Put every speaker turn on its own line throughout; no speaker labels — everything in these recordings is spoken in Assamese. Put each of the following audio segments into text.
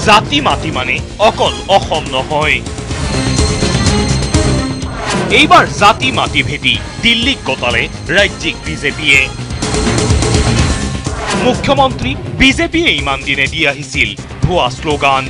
জাতি মাটি মানে অকল অসম নহয়। এইবাৰ জাতি মাটি ভেটি দিল্লীক গতালে ৰাজ্যিক বিজেপিয়ে। মুখ্যমন্ত্ৰী বিজেপিয়ে ইমান দিনে দি আহিছিল ভুৱা শ্লোগান।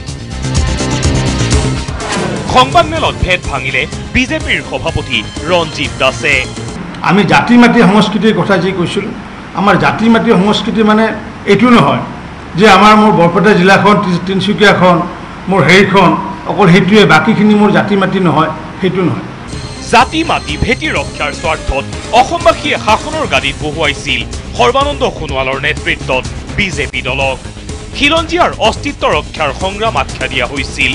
সংবাদমেলত ভেট ভাঙিলে বিজেপিৰ সভাপতি ৰঞ্জিত দাসে।
আমি জাতি মাটি সংস্কৃতিৰ কথা যি কৈছিল, আমাৰ জাতি মাটি সংস্কৃতি মানে এইটো নহয় যে আমাৰ মোৰ বৰপেটা জিলাখন তিনিচুকীয়াখন মোৰ হেৰিখন অকল সেইটোৱে, বাকীখিনি মোৰ জাতি মাটি নহয়, সেইটো নহয়।
জাতি মাটি ভেটি ৰক্ষাৰ স্বাৰ্থত অসমবাসীয়ে শাসনৰ গাদীত বহুৱাইছিল সৰ্বানন্দ সোণোৱালৰ নেতৃত্বত বিজেপি দলক। খিলঞ্জীয়াৰ অস্তিত্ব ৰক্ষাৰ সংগ্ৰাম আখ্যা দিয়া হৈছিল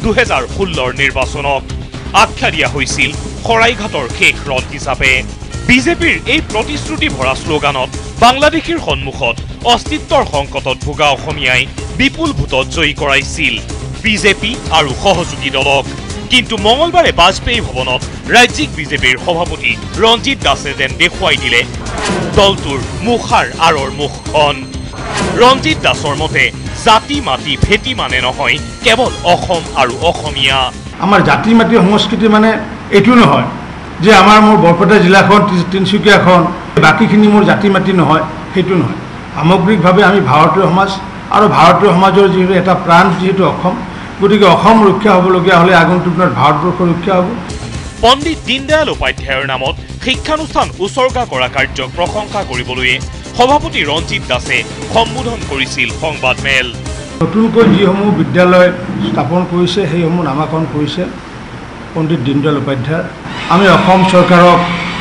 2016 নিৰ্বাচনক। আখ্যা দিয়া হৈছিল শৰাইঘাটৰ শেষ ৰথ হিচাপে। বিজেপিৰ এই প্ৰতিশ্ৰুতি ভৰা শ্লোগানত বাংলাদেশীৰ সন্মুখত অস্তিত্বৰ সংকটত ভোগা অসমীয়াই বিপুল ভোটত জয়ী কৰাইছিল বিজেপি আৰু সহযোগী দলক। কিন্তু মঙলবাৰে বাজপেয়ী ভৱনত ৰাজ্যিক বিজেপিৰ সভাপতি ৰঞ্জিত দাসে যেন দেখুৱাই দিলে দলটোৰ মুখাৰ আঁৰৰ মুখখন। ৰঞ্জিত দাসৰ মতে জাতি মাটি ভেটি মানে নহয় কেৱল অসম আৰু অসমীয়া।
আমাৰ জাতি মাটি সংস্কৃতি মানে এইটো নহয় যে আমাৰ মোৰ বৰপেটা জিলাখন তিনিচুকীয়াখন বাকীখিনি মোৰ জাতি মাটি নহয়, সেইটো নহয়। সামগ্ৰিকভাৱে আমি ভাৰতীয় সমাজ আৰু ভাৰতীয় সমাজৰ যিহেতু এটা প্ৰাণ যিহেতু অসম, গতিকে অসম ৰক্ষা হ'বলগীয়া হ'লে আগন্তুক দিনত ভাৰতবৰ্ষ ৰক্ষা হ'ব।
পণ্ডিত দীনদয়াল উপাধ্যায়ৰ নামত শিক্ষানুষ্ঠান উচৰ্গা কৰা কাৰ্যক প্ৰশংসা কৰিবলৈ সভাপতি ৰঞ্জিত দাসে সম্বোধন কৰিছিল সংবাদমেল।
নতুনকৈ যিসমূহ বিদ্যালয় স্থাপন কৰিছে সেইসমূহ নামাকৰণ কৰিছে পণ্ডিত দীনদয়াল উপাধ্যায়। আমি অসম চৰকাৰক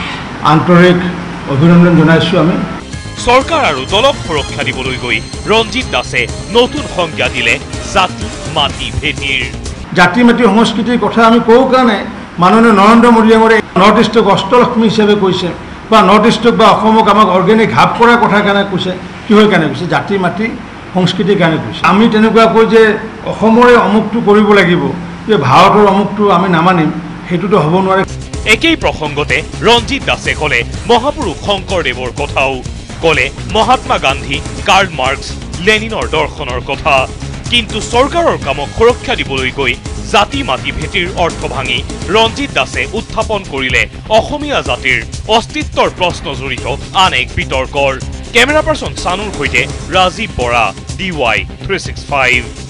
আন্তৰিক অভিনন্দন জনাইছোঁ। আমি
চৰকাৰ আৰু দলক সুৰক্ষা দিবলৈ গৈ ৰঞ্জিত দাসে নতুন সংজ্ঞা দিলে জাতি মাটি ভেটিৰ।
জাতি মাটি সংস্কৃতিৰ কথা আমি কওঁ কাৰণে মাননীয় নৰেন্দ্ৰ মোদী ডাঙৰীয়াই নৰ্থ ইষ্টক অষ্টলক্ষ্মী হিচাপে কৈছে, বা নৰ্থ ইষ্টক বা অসমক আমাক অৰ্গেনিক হাব কৰাৰ কথা কাৰণে কৈছে। কিহৰ কাৰণে কৈছে? জাতি মাটি সংস্কৃতিৰ কাৰণে কৈছে। আমি তেনেকুৱাকৈ যে অসমৰে অমুকটো কৰিব লাগিব, যে ভাৰতৰ অমুকটো আমি নামানিম, সেইটোতো হ'ব নোৱাৰে।
একেই প্ৰসংগতে ৰঞ্জিত দাসে ক'লে মহাপুৰুষ শংকৰদেৱৰ কথাও, ক'লে মহাত্মা গান্ধী, কাৰ্ল মাৰ্কছ, লেনিনৰ দৰ্শনৰ কথা। কিন্তু চৰকাৰৰ কামক সুৰক্ষা দিবলৈ গৈ জাতি মাটি ভেটিৰ অৰ্থ ভাঙি ৰঞ্জিত দাসে উত্থাপন কৰিলে অসমীয়া জাতিৰ অস্তিত্বৰ প্ৰশ্ন জড়িত আন এক বিতৰ্কৰ। কেমেৰা পাৰ্চন চানুৰ সৈতে ৰাজীৱ বৰা, DY 365।